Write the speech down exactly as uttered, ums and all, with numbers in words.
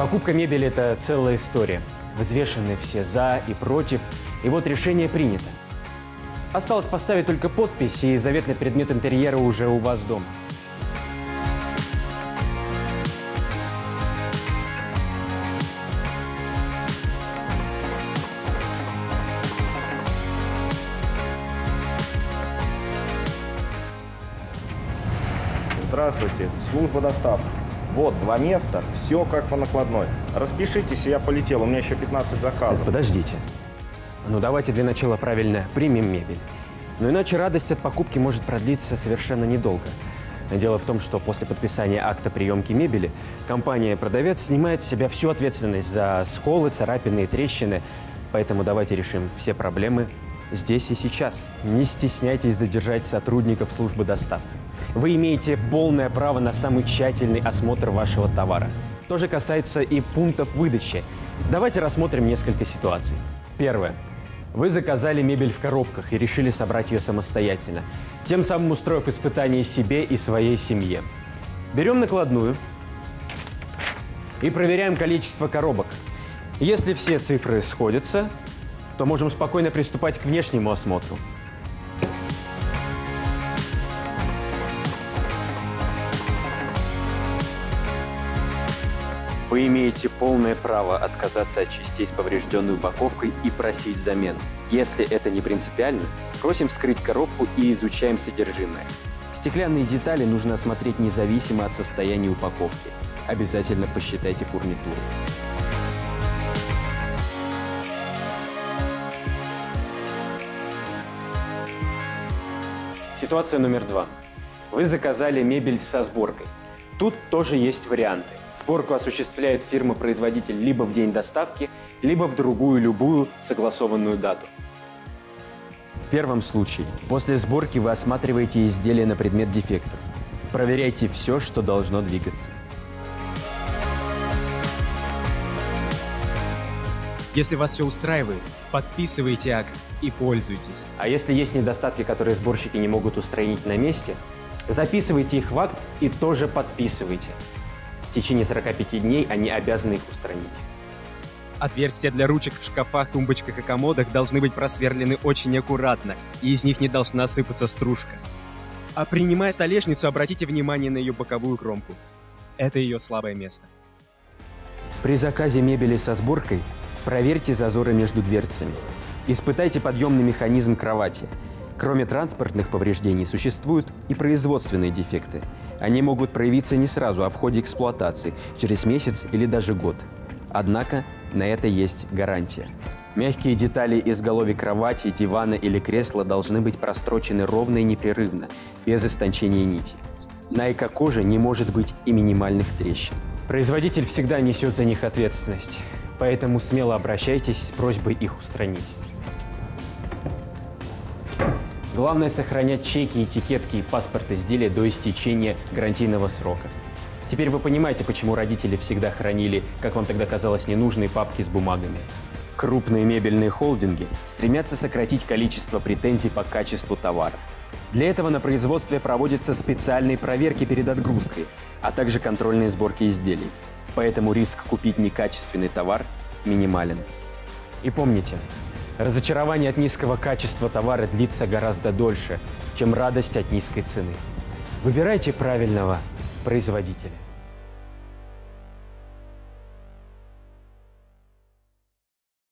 Покупка мебели – это целая история. Взвешены все «за» и «против», и вот решение принято. Осталось поставить только подпись, и заветный предмет интерьера уже у вас дома. Здравствуйте, служба доставки. Вот, два места, все как по накладной. Распишитесь, и я полетел, у меня еще пятнадцать заказов. Подождите. Ну давайте для начала правильно примем мебель. Но иначе радость от покупки может продлиться совершенно недолго. Дело в том, что после подписания акта приемки мебели компания-продавец снимает с себя всю ответственность за сколы, царапины и трещины. Поэтому давайте решим все проблемы здесь и сейчас. Не стесняйтесь задержать сотрудников службы доставки. Вы имеете полное право на самый тщательный осмотр вашего товара. То же касается и пунктов выдачи. Давайте рассмотрим несколько ситуаций. Первое. Вы заказали мебель в коробках и решили собрать ее самостоятельно, тем самым устроив испытание себе и своей семье. Берем накладную и проверяем количество коробок. Если все цифры сходятся, то можем спокойно приступать к внешнему осмотру. Вы имеете полное право отказаться от частей с поврежденной упаковкой и просить замену. Если это не принципиально, просим вскрыть коробку и изучаем содержимое. Стеклянные детали нужно осмотреть независимо от состояния упаковки. Обязательно посчитайте фурнитуру. Ситуация номер два. Вы заказали мебель со сборкой. Тут тоже есть варианты. Сборку осуществляет фирма-производитель либо в день доставки, либо в другую любую согласованную дату. В первом случае, после сборки вы осматриваете изделие на предмет дефектов. Проверяйте все, что должно двигаться. Если вас все устраивает, подписывайте акт и пользуйтесь. А если есть недостатки, которые сборщики не могут устранить на месте, записывайте их в акт и тоже подписывайте. В течение сорока пяти дней они обязаны их устранить. Отверстия для ручек в шкафах, тумбочках и комодах должны быть просверлены очень аккуратно, и из них не должна сыпаться стружка. А принимая столешницу, обратите внимание на ее боковую кромку. Это ее слабое место. При заказе мебели со сборкой проверьте зазоры между дверцами. Испытайте подъемный механизм кровати. Кроме транспортных повреждений, существуют и производственные дефекты. Они могут проявиться не сразу, а в ходе эксплуатации, через месяц или даже год. Однако на это есть гарантия. Мягкие детали изголовья кровати, дивана или кресла должны быть прострочены ровно и непрерывно, без истончения нити. На эко-коже не может быть и минимальных трещин. Производитель всегда несет за них ответственность, поэтому смело обращайтесь с просьбой их устранить. Главное – сохранять чеки, этикетки и паспорт изделия до истечения гарантийного срока. Теперь вы понимаете, почему родители всегда хранили, как вам тогда казалось, ненужные папки с бумагами. Крупные мебельные холдинги стремятся сократить количество претензий по качеству товара. Для этого на производстве проводятся специальные проверки перед отгрузкой, а также контрольные сборки изделий. Поэтому риск купить некачественный товар минимален. И помните, разочарование от низкого качества товара длится гораздо дольше, чем радость от низкой цены. Выбирайте правильного производителя.